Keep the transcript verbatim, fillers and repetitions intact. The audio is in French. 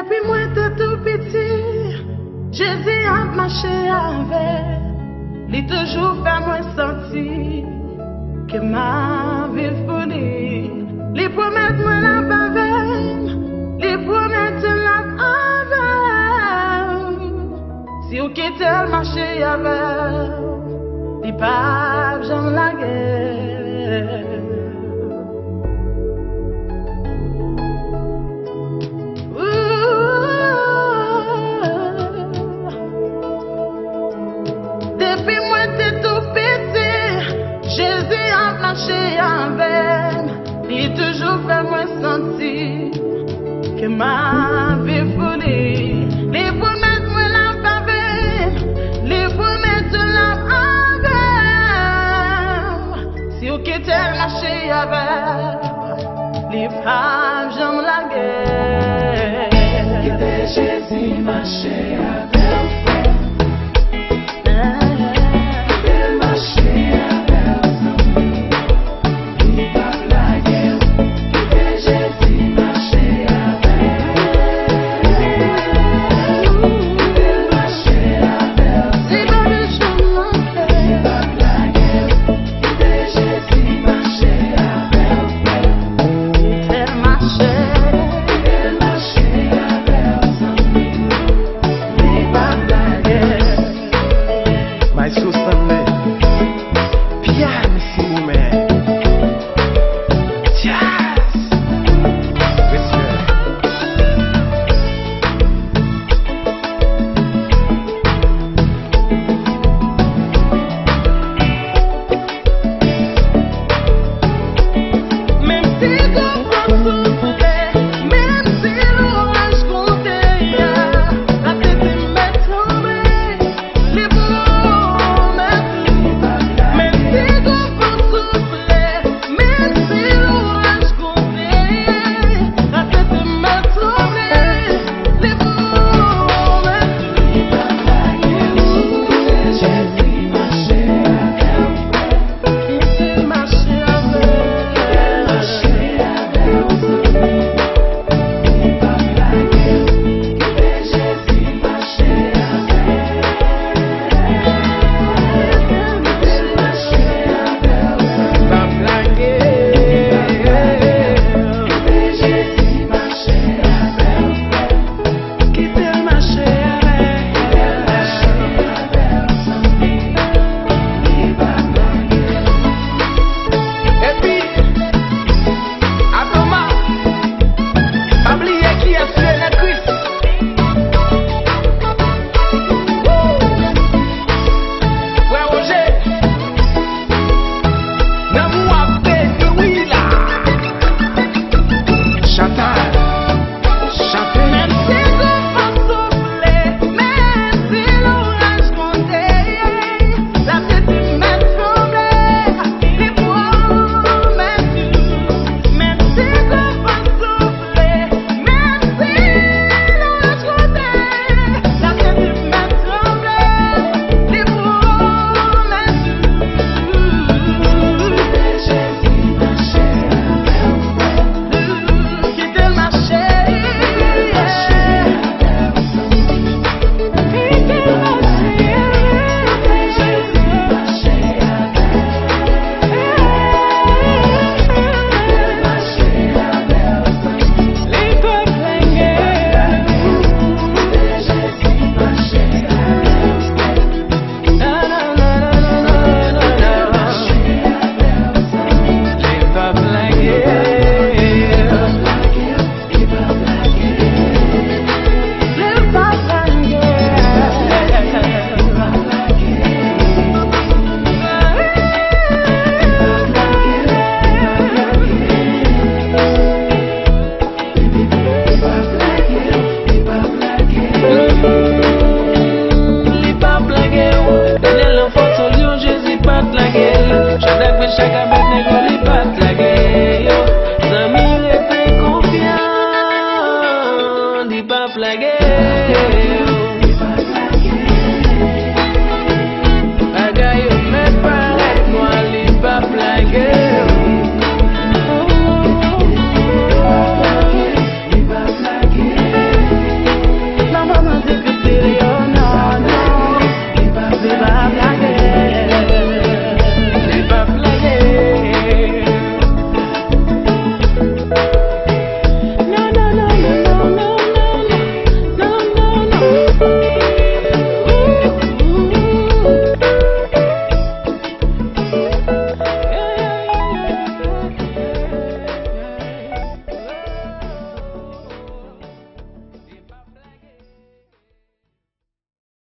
Depuis moi t'es tout petit, Jésus a marché avec. Il toujours fait moi sentir que ma vie folie. Il promet moi la bavelle, il promet la avec. Si vous quittez le marché avec, il pas jamais la guerre. Il toujours fait moi sentir que ma vie folie. Les promesses moi la pavée, les promesses la avec. Si vous quittez le marché avec, les femmes j'aime la guerre. Quittez Jésus marché avec. Flag